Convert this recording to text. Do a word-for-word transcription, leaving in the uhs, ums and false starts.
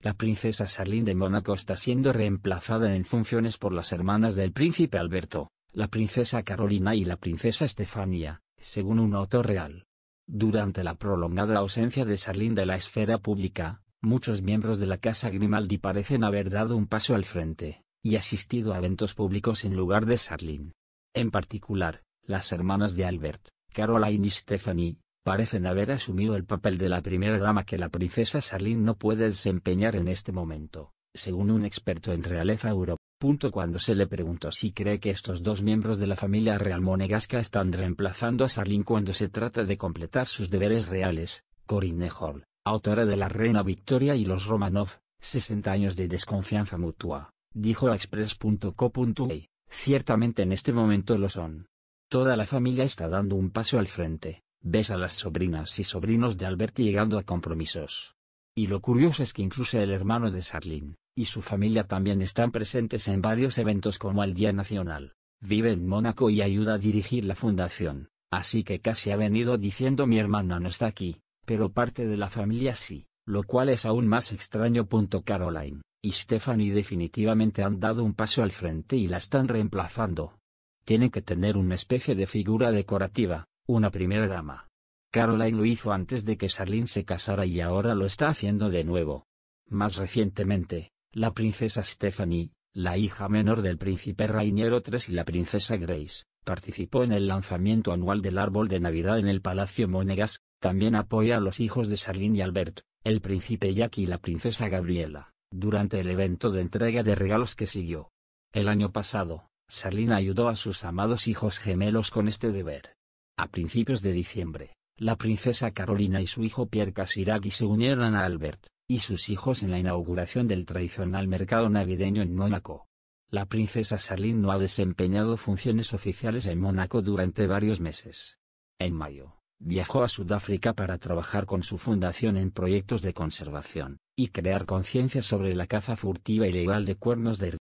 La princesa Charlene de Mónaco está siendo reemplazada en funciones por las hermanas del príncipe Alberto, la princesa Carolina y la princesa Estefania, según un autor real. Durante la prolongada ausencia de Charlene de la esfera pública, muchos miembros de la casa Grimaldi parecen haber dado un paso al frente, y asistido a eventos públicos en lugar de Charlene. En particular, las hermanas de Albert, Caroline y Stephanie, parecen haber asumido el papel de la primera dama que la princesa Charlene no puede desempeñar en este momento, según un experto en realeza europea. Cuando se le preguntó si cree que estos dos miembros de la familia real monegasca están reemplazando a Charlene cuando se trata de completar sus deberes reales, Corinne Hall, autora de La Reina Victoria y los Romanov, sesenta años de desconfianza mutua, dijo a express punto co punto uk, ciertamente en este momento lo son. Toda la familia está dando un paso al frente. Ves a las sobrinas y sobrinos de Albert llegando a compromisos. Y lo curioso es que incluso el hermano de Charlene, y su familia también están presentes en varios eventos como el Día Nacional. Vive en Mónaco y ayuda a dirigir la fundación, así que casi ha venido diciendo mi hermana no está aquí, pero parte de la familia sí, lo cual es aún más extraño. Caroline y Stephanie definitivamente han dado un paso al frente y la están reemplazando. Tienen que tener una especie de figura decorativa. Una primera dama. Caroline lo hizo antes de que Charlene se casara y ahora lo está haciendo de nuevo. Más recientemente, la princesa Stephanie, la hija menor del príncipe Rainier tercero y la princesa Grace, participó en el lanzamiento anual del árbol de Navidad en el Palacio Monegas. También apoya a los hijos de Charlene y Albert, el príncipe Jack y la princesa Gabriela, durante el evento de entrega de regalos que siguió. El año pasado, Charlene ayudó a sus amados hijos gemelos con este deber. A principios de diciembre, la princesa Carolina y su hijo Pierre Casiraghi se unieron a Albert y sus hijos en la inauguración del tradicional mercado navideño en Mónaco. La princesa Charlene no ha desempeñado funciones oficiales en Mónaco durante varios meses. En mayo, viajó a Sudáfrica para trabajar con su fundación en proyectos de conservación y crear conciencia sobre la caza furtiva ilegal de cuernos de